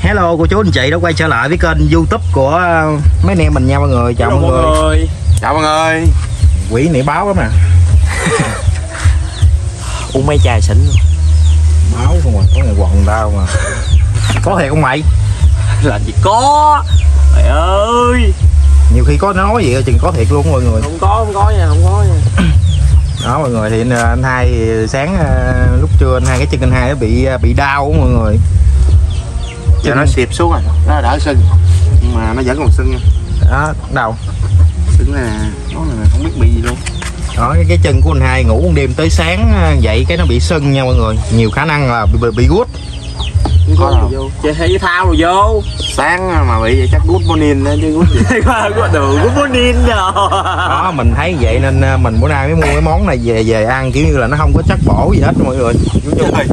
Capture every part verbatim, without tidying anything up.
Hello cô chú anh chị đã quay trở lại với kênh YouTube của mấy anh em mình nha mọi người. Chào Hello mọi người. người. Chào mọi người. Quỷ nị báo lắm nè. Uống mấy chai xỉn luôn. Báo không à, có ngày quần tao mà. Có thiệt không mày? Làm gì có. Trời ơi. Nhiều khi có nói gì chừng có thiệt luôn mọi người. Không có, không có nha, không có nha. Đó mọi người, thì anh hai sáng lúc trưa anh hai cái chân anh hai nó bị bị đau mọi người. Giờ nó xịp xuống rồi, nó đỡ sưng nhưng mà nó vẫn còn sưng nha. Đó, đâu? Sưng là nó là không biết bị gì luôn. Đó, cái, cái chân của anh hai ngủ một đêm tới sáng dậy cái nó bị sưng nha mọi người. Nhiều khả năng là bị, bị, bị gút. Có đâu vô. Chơi thể thao rồi vô. Sáng mà bị vậy chắc good morning đó chứ good gì. Có đồ good morning rồi. Đó, mình thấy vậy nên mình bữa nay mới mua cái món này về về ăn, kiểu như là nó không có chất bổ gì hết mọi người. Trời.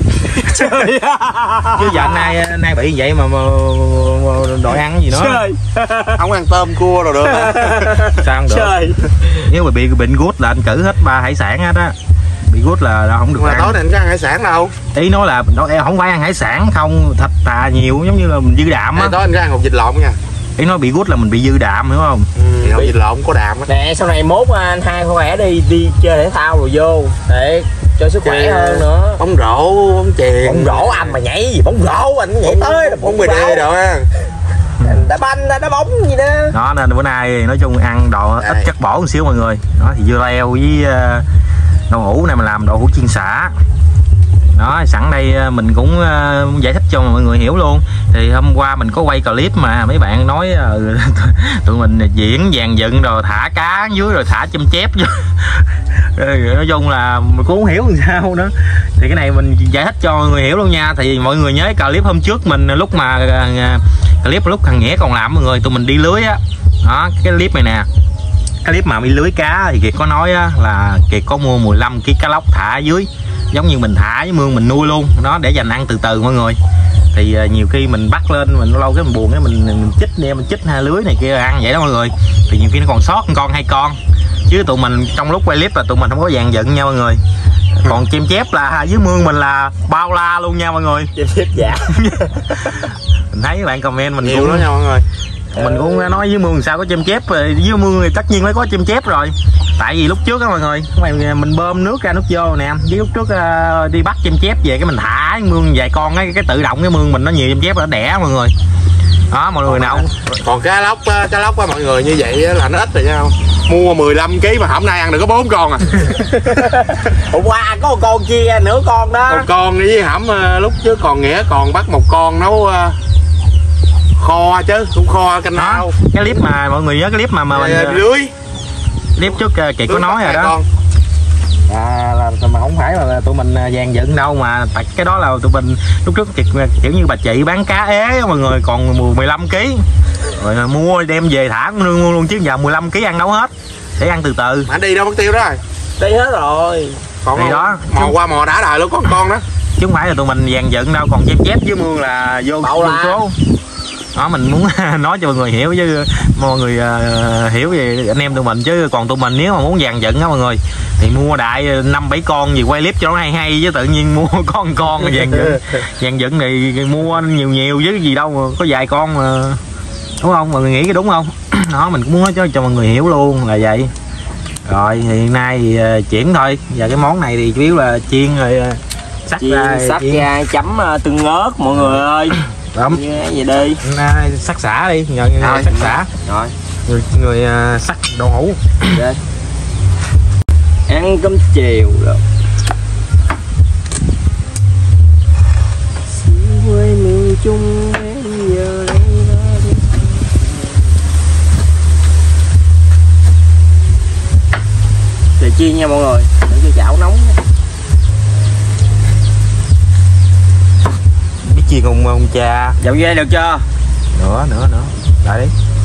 Trời. Chứ giờ anh nay anh nay bị vậy mà, mà, mà đòi ăn cái gì nữa. Trời. Không ăn tôm cua rồi được hả? Sao không được? Trời. Nếu mà bị bệnh gút là anh cử hết ba hải sản hết á. Bị gút là không được mà ăn. tối nay anh có ăn hải sản đâu. Ý nói là đó, em không phải ăn hải sản không, thịt tà nhiều giống như là mình dư đạm á. Tối anh có ăn hột vịt lộn nha. Ý nói bị gút là mình bị dư đạm hiểu không? Ừ, thì hột vịt lộn có đạm á. Nè sau này mốt anh hai khỏe đi đi chơi thể thao rồi vô để cho sức khỏe Chơi hơn nữa. Bóng rổ, bóng chuyền. Bóng rổ anh mà nhảy gì bóng rổ anh nhảy bóng, tới là bóng bê đê đồ á. đá banh đá bóng gì đó. Đó nên bữa nay nói chung ăn đồ ít Đây. chất bổ một xíu mọi người. Đó thì dưa leo với uh, đậu hũ này mình làm đậu hũ chiên xả. Đó, sẵn đây mình cũng uh, giải thích cho mọi người hiểu luôn. Thì hôm qua mình có quay clip mà mấy bạn nói uh, tụi mình diễn dàn dựng rồi thả cá dưới rồi thả châm chép vô. Nói chung là mình cũng không hiểu làm sao nữa. Thì cái này mình giải thích cho mọi người hiểu luôn nha. Thì mọi người nhớ clip hôm trước mình lúc mà uh, clip lúc thằng Nghĩa còn làm mọi người, tụi mình đi lưới á. Đó, cái clip này nè. Cái clip mà đi lưới cá thì Kiệt có nói á, là Kiệt có mua mười lăm ki lô gam cá lóc thả ở dưới, giống như mình thả với mương mình nuôi luôn đó, để dành ăn từ từ mọi người. Thì uh, nhiều khi mình bắt lên mình lâu cái mình buồn cái mình, mình chích nè, mình chích hai lưới này kia ăn vậy đó mọi người. Thì nhiều khi nó còn sót một con hai con, chứ tụi mình trong lúc quay clip là tụi mình không có dàn dựng nha mọi người. Còn chim chép là dưới mương mình là bao la luôn nha mọi người. Chim chép dạ. Mình thấy các bạn comment mình Nhiều cũng đó nha mọi người. mình cũng nói dưới mương sao có chim chép, dưới mương thì tất nhiên phải có chim chép rồi. Tại vì lúc trước á mọi người mình bơm nước ra nước vô nè, với lúc trước uh, đi bắt chim chép về cái mình thả mương vài con ấy, cái tự động cái mương mình nó nhiều chim chép nó đẻ mọi người. Đó mọi người nào. Còn cá lóc cá lóc á mọi người, như vậy là nó ít rồi nha. Mua mười lăm ki lô gam mà hôm nay ăn được có bốn con à. Hôm qua có một con kia nửa con đó. Một con với hẩm lúc trước còn Nghĩa còn bắt một con nấu uh, kho chứ cũng kho canh rau. Cái clip mà mọi người nhớ cái clip mà mà mình lưới clip trước Kiệt có nói rồi đó. Con. À, là mà không phải là tụi mình dàn dựng đâu, mà tại cái đó là tụi mình lúc trước Kiệt kiểu như bà chị bán cá ế mọi người, còn mười lăm ki lô gam rồi mua đem về thả luôn luôn, chứ giờ mười lăm ki lô gam ăn đâu hết, để ăn từ từ. Mà đi đâu mất tiêu đó rồi. Đi hết rồi. Còn thì đó mò qua mò đã đời luôn, con con đó. Chứ không phải là tụi mình dàn dựng đâu, còn chép chép với mương là vô Bậu la. số. Đó mình muốn nói cho mọi người hiểu chứ mọi người uh, hiểu về anh em tụi mình, chứ còn tụi mình nếu mà muốn dàn dựng á mọi người thì mua đại năm bảy con gì quay clip cho nó hay hay, chứ tự nhiên mua con con dàn dựng dàn dựng thì mua nhiều nhiều chứ gì đâu mà có vài con mà, đúng không mọi người nghĩ cái đúng không? Đó mình cũng muốn nói cho cho mọi người hiểu luôn là vậy. Rồi thì hiện nay thì uh, chuyển thôi, giờ cái món này thì chủ yếu là chiên rồi uh, sắc Chiên, ra sắc chiên. ra chấm uh, tương ớt mọi người ơi. Đúng. Vậy đi. Sắc xả đi, nhờ người sắc xả. Rồi. Người, người uh, sắc đậu hũ. Đây. Ăn cơm chiều rồi. Quê miền Trung em giờ đây ra đi. Để chiên nha mọi người, để cho chảo nóng. Biết chiên không ông cha? Dạo dê được chưa? Nữa nữa nữa, lại đi.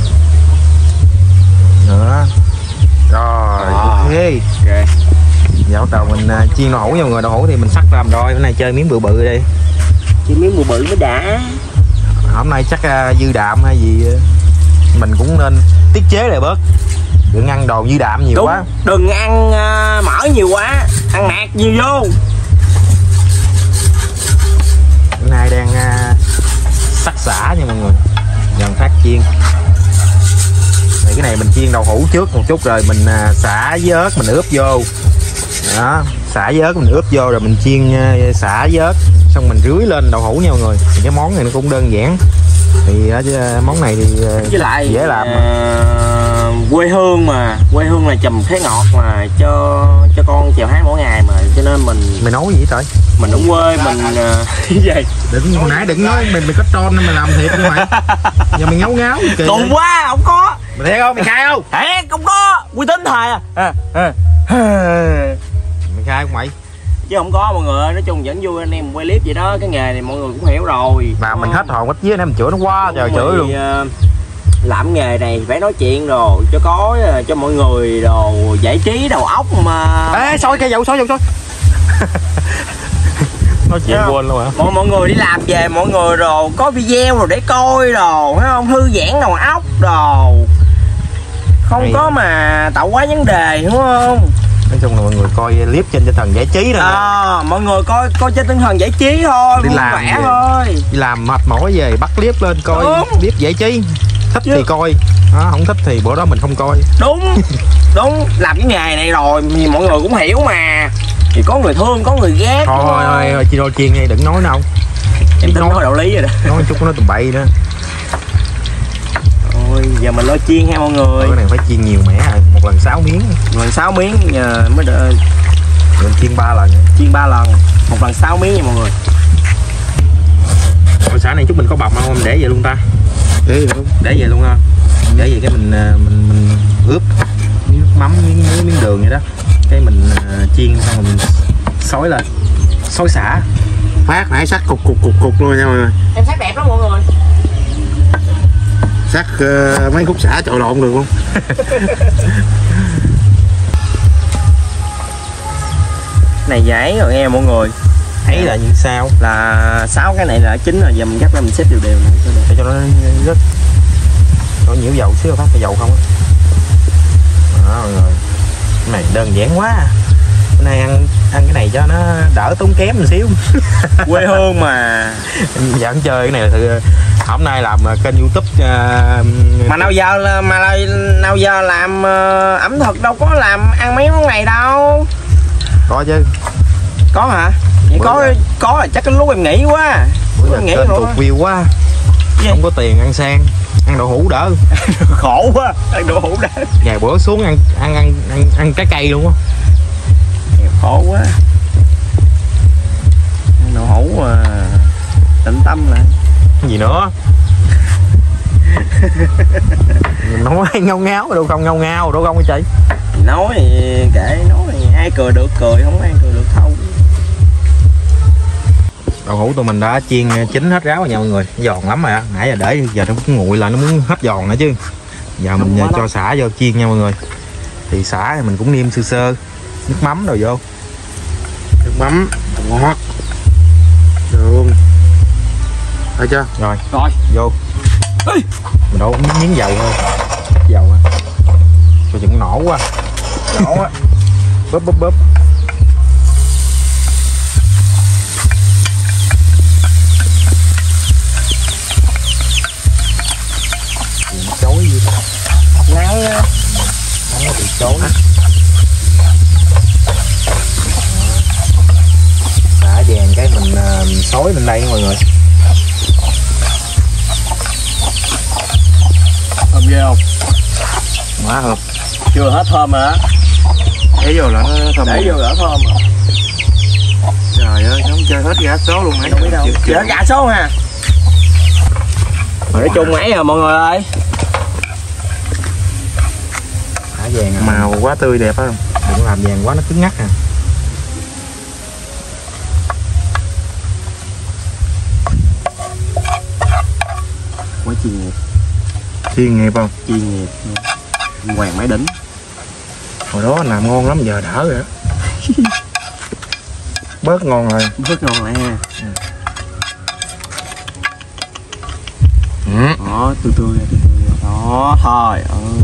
Nữa. Rồi, À. ok. Ok. Dạo đầu mình uh, chiên đậu hũ nha mọi người, đậu hũ thì mình sắc làm rồi, bữa nay chơi miếng bự bự đi. Chiên miếng bự bự mới đã. Hôm nay chắc uh, dư đạm hay gì uh, mình cũng nên tiết chế lại bớt. Đừng ăn đồ dư đạm nhiều. Đúng, quá. Đừng ăn uh, mỡ nhiều quá, ăn nạc nhiều vô. Bữa nay đang uh, sắc xả nha mọi người. Dần phát chiên. Thì cái này mình chiên đậu hũ trước một chút rồi mình à, xả với ớt mình ướp vô. Đó, xả với ớt mình ướp vô rồi mình chiên à, xả với ớt xong mình rưới lên đậu hũ nha mọi người. Thì cái món này nó cũng đơn giản. Thì à, món này thì à, với lại dễ làm. À, quê hương mà, quê hương là chùm khế ngọt mà cho cho con chèo hát mỗi ngày mà, cho nên mình mày nói gì trời? Mình ở quê mình cái gì? Đừng hồi nãy đừng nói mình mình có tròn nên mày làm thiệt như mày. Giờ mày ngáo ngáo kìa. Cùng quá, không có. Mày thấy không? Mày khai không? Thiệt không có, uy tín thầy à. À, à. Mày khai không mày? Chứ không có mọi người ơi, nói chung vẫn vui anh em quay clip vậy đó, cái nghề này mọi người cũng hiểu rồi. Mà mình hết hồn hết vía nên mình chửi nó quá trời chửi luôn. Uh, làm nghề này phải nói chuyện rồi cho có cho mọi người đồ giải trí đầu óc mà. Ê soi cây dầu soi dầu soi. Nói chuyện quên luôn hả? Mọi, mọi người đi làm về mọi người rồi có video rồi để coi rồi thấy không, thư giãn đầu óc đồ, không hay. Có mà tạo quá vấn đề đúng không? Nói chung là mọi người coi clip trên tinh thần giải trí thôi. À, mọi người coi coi trên tinh thần giải trí thôi, đi làm khỏe thôi. Đi làm mệt mỏi về bắt clip lên coi. Đúng. Clip giải trí. Thích chứ. Thì coi, đó, không thích thì bữa đó mình không coi. Đúng, đúng, làm cái nghề này rồi thì mọi người cũng hiểu mà. Thì có người thương, có người ghét. Thôi thôi, thôi chị đôi chiên ngay đừng nói đâu. Em tính nói, nói đạo lý rồi đó. Nói chút nó tụi bậy nữa. Thôi giờ mình lo chiên ha mọi người. Cái này phải chiên nhiều mẻ rồi, một lần sáu miếng. Một lần sáu miếng giờ mới đợi. Mình chiên ba lần. Chiên ba lần, một lần sáu miếng nha mọi người. Hồi xã này chút mình có bọc không? Để vậy luôn ta. Để vậy luôn. Để vậy luôn ha. Để vậy cái mình mình mình ướp nước mắm miếng miếng, miếng đường vậy đó. Cái mình uh, chiên xong mình xối lên. Xối xả. Phát nãy sắc cục cục cục cục luôn nha mọi người. Em sắc đẹp lắm mọi người. Sắc uh, mấy khúc xả trộn lộn được không? Này dễ rồi nghe mọi người. Ấy là như sao? Là sáu cái này là chín rồi, giờ mình gấp ra mình xếp đều đều để cho nó rất có nhiều dầu xíu, phát cái dầu không á. Đó mọi người. Cái này đơn giản quá. Bữa nay ăn ăn cái này cho nó đỡ tốn kém một xíu. Quê hương mà. Vẫn chơi cái này thì hôm nay làm kênh YouTube uh, mà nào giờ mà nào giờ làm uh, ẩm thực đâu có làm ăn mấy món này đâu. Có chứ. Có hả? Vậy có giờ. Có là chắc cái lúc em nghĩ quá. Bữa giờ kênh tụt view quá. Gì? Không có tiền ăn sang, ăn đậu hũ đỡ. Khổ quá, ăn đậu hũ đỡ. Vài bữa xuống ăn ăn ăn ăn, ăn trái cây luôn á. Khổ quá. Ăn đậu hũ mà tĩnh tâm lại. Cái gì nữa? Mình nói ngao ngáo đâu không ngao ngao đâu không cái chị. Nói thì kệ, nói thì ai cười được cười, không ai cười được không. Đậu hũ tụi mình đã chiên chín hết ráo rồi nha mọi người, giòn lắm rồi á. Nãy giờ để giờ nó cũng nguội lại, nó muốn hết giòn nữa chứ. Giờ mình giờ cho xả vô chiên nha mọi người. Thì xả thì mình cũng nêm sơ sơ nước mắm rồi vô. Nước mắm ngọt đường thấy chưa? Rồi rồi vô. Ê! Mình đổ miếng, miếng dầu thôi, dầu ha. Coi chừng nổ quá, nổ á. Bóp bóp bóp. Chối gì đó. Nắng á. Nó bị chối. Xả vàng cái mình uh, xối lên đây mọi người. Thơm ghê không? Quá hợp. Chưa hết thơm rồi đó. Để vô là nó thơm. Để vô là thơm rồi. Trời ơi, nó chơi hết gà số luôn nãy. Không biết đâu. Chơi hết gà số ha. Nói chung nãy rồi mọi người ơi. Xả vàng à. Màu quá tươi đẹp không? Đừng làm vàng quá nó cứng ngắt nè. Quá chuyên nghiệp. Chuyên nghiệp không? Chuyên nghiệp. Hoàng máy đỉnh. Hồi đó anh làm ngon lắm, giờ đỡ rồi đó. Bớt ngon rồi. Bớt ngon lại ha. Ừ. Đó, từ từ từ từ. Đó, thôi ơi.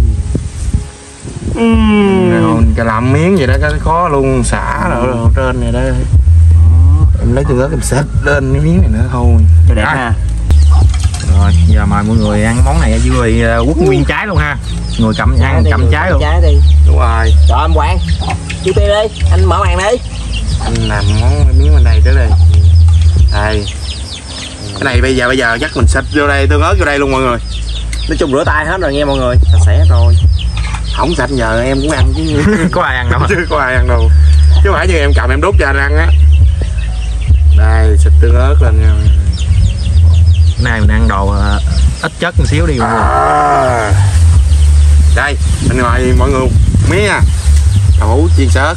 Uhm. Cho làm miếng vậy đó, cái khó luôn, xả rồi ở trên này đó. Em lấy tương ớt em xếp lên cái miếng này nữa thôi. Cho đẹp à. ha. giờ mời mọi người ăn món này dưa thì quất nguyên trái luôn ha. Người cầm ăn cầm trái luôn. Trái đi. Đúng rồi. Rồi anh Quang, chia tiêu đi, anh mở màn đi. Anh làm món miếng bên đây tới đây. Đây. Cái này bây giờ bây giờ chắc mình xịt vô đây, tương ớt vô đây luôn mọi người. Nói chung rửa tay hết rồi nghe mọi người, sạch sẽ rồi. Không sạch giờ em cũng ăn chứ. Có ai ăn đâu. Chứ có ai ăn đâu. Chứ không phải như em cầm em đút cho anh ăn á. Đây xịt tương ớt lên nha. Nay mình ăn đồ uh, ít chất một xíu đi mọi người. À. Đây, bên ngoài mọi người miếng nha. Đậu hũ chiên sớt.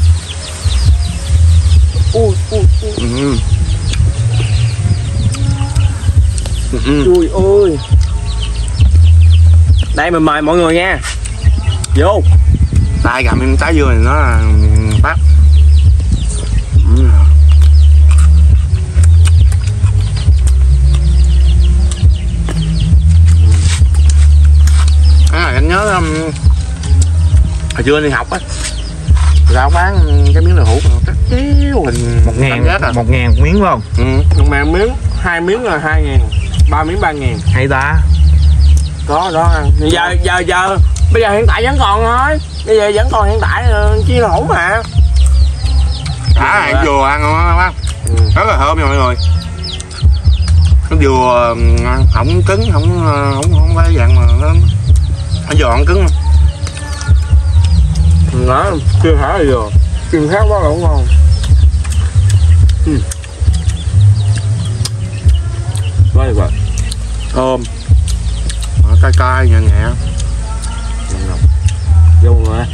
Ui ui ui. Ừ. Ừ. Ui ui. Đây mình mời mọi người nha. Vô. Tay cầm em trái dưa này nó là phát. Ừ. À, anh nhớ um, hồi xưa đi học á, ra bán cái miếng đậu hũ cắt chéo hình Một ngàn à. một ngàn một miếng phải không? Ừ. Nhưng mà miếng, hai miếng là hai ngàn, ba miếng ba ngàn. Hay ta. Có đó ăn. Giờ giờ giờ bây giờ hiện tại vẫn còn thôi. Bây giờ vẫn còn hiện tại chia đậu hũ mà. À, ăn dừa ăn không á. Ừ. Rất là thơm nha mọi người. Nó dừa không cứng, không không không phải dạng mà nó nó giòn cứng. Đó, chưa hả dừa. Chừng khác quá là cũng ngon. Ừ. Quá được rồi. Thơm. Cay cay nhẹ nhẹ. Vô rồi.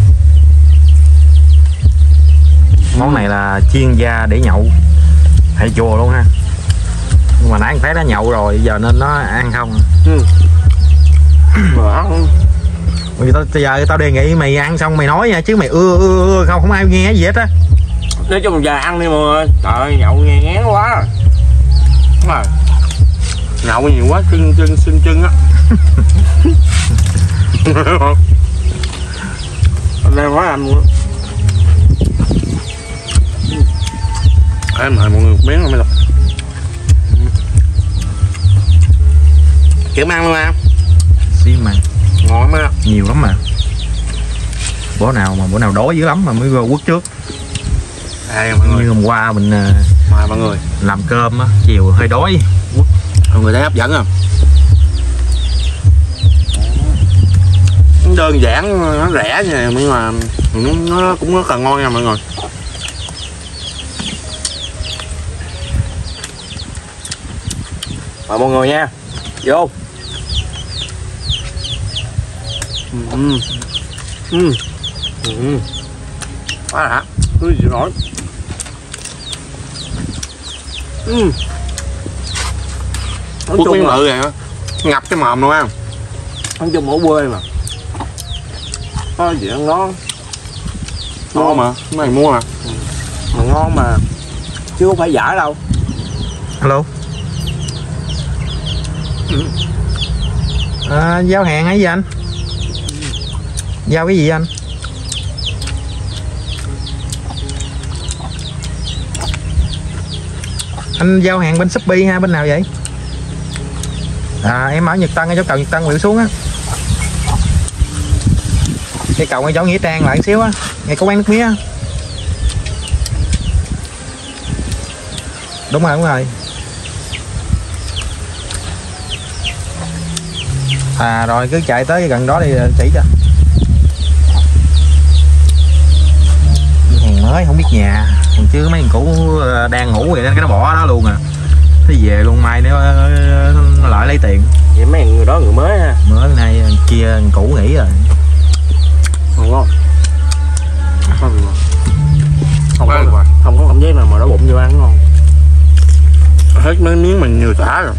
Món này là chiên da để nhậu hay chùa luôn ha. Nhưng mà nãy anh thấy nó nhậu rồi giờ nên nó ăn không. Ừ. Mà ăn. Bây giờ, giờ tao đề nghị mày ăn xong mày nói nha, chứ mày ưa ưa ưa không không ai nghe gì hết á. Nói chung giờ ăn đi mọi người. Trời ơi nhậu nghe ngán quá. Đúng rồi. Nhậu nhiều quá chân chân xương chân á. Anh đang nói anh luôn. Em mời mọi người một miếng mới được. Kiểu ăn luôn à? Xí mà Ngon lắm á. nhiều lắm mà. Bữa nào mà bữa nào đói dữ lắm mà mới quất trước. Đây mọi người. Như hôm qua mình mời mọi người làm cơm á, chiều hơi đói quất. Mọi người thấy hấp dẫn không? Đơn giản, nó rẻ nha nhưng mà nó, nó cũng rất là ngon nha mọi người. Mời mọi người nha. Vô. Ừ. Ừ. Ừ. Quá đã. Cứ gì nói. Ừ. Nói Quốc chung miếng là bự này ngập cái mồm luôn á. nói chung ở quê mà có gì ăn ngon Ngon mà, cái này mua mà. mà ngon mà chứ không phải giả đâu. Alo. Ừ. À, giao hàng hay gì anh? Giao cái gì anh? Anh giao hàng bên Shopee ha, bên nào vậy? À em ở Nhật Tân, ở chỗ cầu Nhật Tân quẹo xuống á. Cái cầu ngay chỗ Nghĩa Trang lại xíu á, ngay có quán nước mía á. Đúng rồi, đúng rồi. À rồi cứ chạy tới gần đó đi chỉ cho. Hàng mới không biết nhà, còn chứ mấy thằng cũ đang ngủ vậy đó, cái nó bỏ đó luôn à. Thế về luôn mai nếu nó lại lấy tiền. Vậy mấy người đó người mới ha. Mới nay kia cũ nghỉ rồi. Ngon không? Không ngon. Không Quá có, quá. không có cảm giác nào mà đói bụng vô ăn ngon. Hết mấy miếng mình nhiều tả rồi.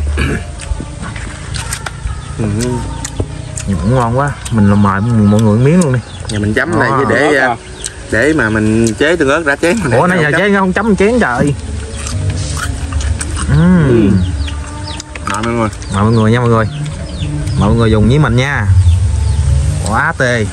Ừ. Nhưng cũng ngon quá, mình làm mời mọi người miếng luôn đi. Giờ mình chấm này À, chứ để để mà mình chế tương ớt ra chén. Ủa nãy giờ chế không chấm chén trời. Uhm. Ừ. Mời mọi người. Mời mọi người nha mọi người. Mời mọi người dùng với mình nha. Quá tê.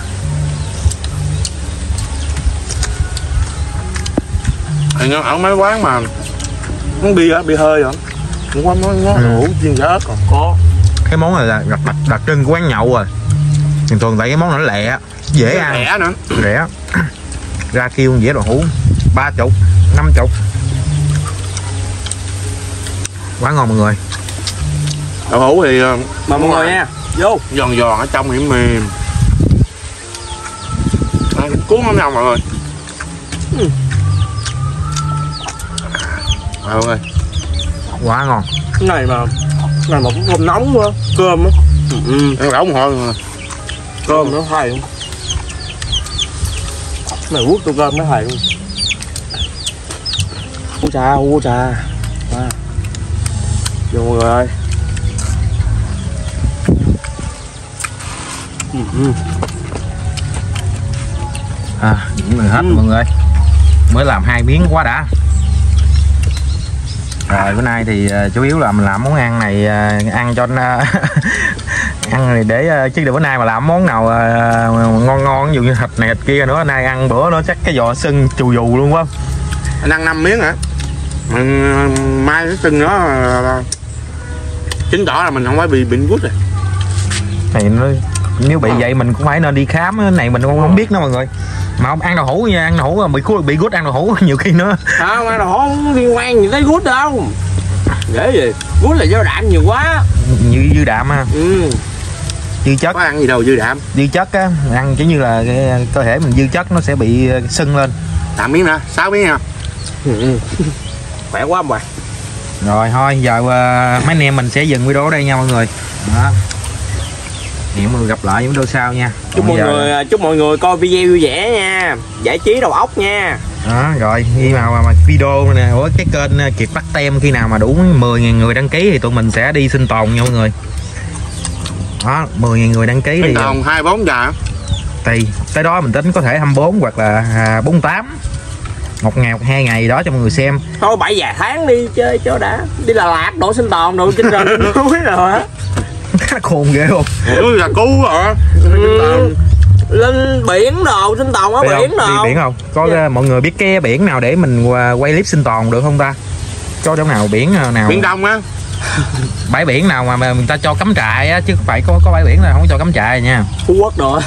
Thì ở mấy quán mà uống bia á, bia hơi rồi. Cũng có món nó Ừ. hủ chiên ớt còn có. cái món này là đặc, đặc, đặc trưng của quán nhậu rồi. Thường thường tại cái món này nó lẹ, dễ ăn, rẻ nữa, rẻ. Ra kêu dĩa đậu hũ ba chục, năm chục, quá ngon mọi người. Đậu hũ thì mà mọi người nha, vô giòn giòn ở trong thì mềm, cuốn không nhau mọi người. Ừ. Mọi người, quá ngon. Cái này mà cái này mà cũng cơm nóng quá, cơm á. Ừ, ăn đậu một hồi Cơm nó hay không? Mày quất tô cơm nó hay không? U trà, u trà. À. Vô mọi người ơi. Ừ, ừ. À, những người hết ừ. mọi người. Mới làm hai miếng quá đã. Rồi bữa nay thì uh, chủ yếu là mình làm món ăn này uh, ăn cho nó ăn này để uh, chứ để bữa nay mà làm món nào uh, ngon ngon ví dụ như thịt này thịt kia nữa, nay ăn bữa nó chắc cái giò sưng chù dù luôn quá. Anh ăn năm miếng hả? Mình, mai cái sưng nó uh, chứng tỏ là mình không phải bị bệnh gút rồi. Này nó nếu bị vậy mình cũng phải nên đi khám, cái này mình không, không biết nữa mọi người. Mà không ăn đậu hũ nha, ăn đậu hũ bị bị gút, ăn đậu hũ nhiều khi nữa. Không, ăn đậu hũ không liên quan gì tới gút đâu. Dễ gì, gút là do đạm nhiều quá. Như dư đạm ha. Ừ. Dư chất. Có ăn gì đâu dư đạm. Dư chất á, ăn kiểu như là cái cơ thể mình dư chất nó sẽ bị sưng lên. tám miếng nữa, sáu miếng nha. Ừ. Khỏe quá mà. Rồi thôi giờ uh, mấy anh em mình sẽ dừng video ở đây nha mọi người. Đó. Hẹn mọi người gặp lại những video sau nha. Chúc mọi giờ... người chúc mọi người coi video vui vẻ nha, giải trí đầu óc nha. Đó, rồi khi nào mà, mà video nè của cái kênh Kiệt Bắt Tem khi nào mà đủ mười nghìn người đăng ký thì tụi mình sẽ đi sinh tồn nha mọi người. Đó, mười nghìn người đăng ký sinh thì tồn hai mươi bốn giờ. Thì tới đó mình tính có thể hai mươi bốn hoặc là bốn mươi tám. Một ngày hoặc hai ngày đó cho mọi người xem. Thôi bảy vài tháng đi chơi cho đã. Đi Đà Lạt độ sinh tồn độ trên rừng núi rồi á. Khôn ghê không? Ừ, là cứu hả? Ừ. Lên biển đồ sinh tồn ở biển đồ. Đi biển không? Có yeah. Mọi người biết cái biển nào để mình quay clip sinh tồn được không ta? Có chỗ nào biển nào? Biển Đông á. Bãi biển nào mà người ta cho cắm trại á, chứ không phải có có bãi biển nào không cho cắm trại nha. Phú Quốc rồi.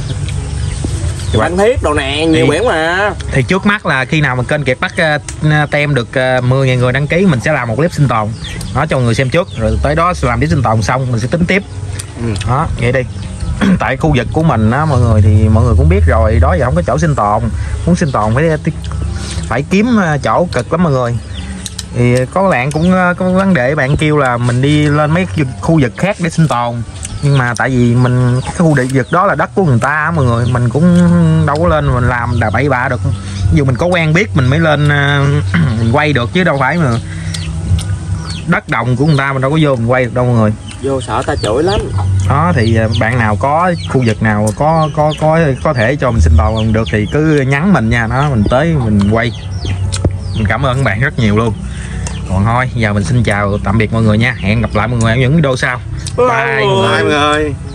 Phan Thiết đồ nè, nhiều thì, biển mà. Thì trước mắt là khi nào mà kênh Kiệt Bắt uh, Tem được uh, mười nghìn người đăng ký mình sẽ làm một clip sinh tồn. Đó cho mọi người xem trước, rồi tới đó làm clip sinh tồn xong mình sẽ tính tiếp. Ừ. Đó, vậy đi. Tại khu vực của mình á mọi người thì mọi người cũng biết rồi, đó giờ không có chỗ sinh tồn. Muốn sinh tồn phải phải kiếm chỗ cực lắm mọi người. Thì có bạn cũng có vấn đề, bạn kêu là mình đi lên mấy khu vực khác để sinh tồn. Nhưng mà tại vì mình cái khu địa vực đó là đất của người ta mọi người, mình cũng đâu có lên mình làm đà bậy bạ được. Dù mình có quen biết mình mới lên mình quay được chứ đâu phải mà đất đồng của người ta mình đâu có vô mình quay được đâu mọi người. Vô sợ ta chửi lắm. Đó thì bạn nào có khu vực nào có có có có thể cho mình sinh tồn được thì cứ nhắn mình nha, đó mình tới mình quay. Mình cảm ơn các bạn rất nhiều luôn. Còn thôi giờ mình xin chào tạm biệt mọi người nha, hẹn gặp lại mọi người ở những video sau. Bye, Bye mọi người.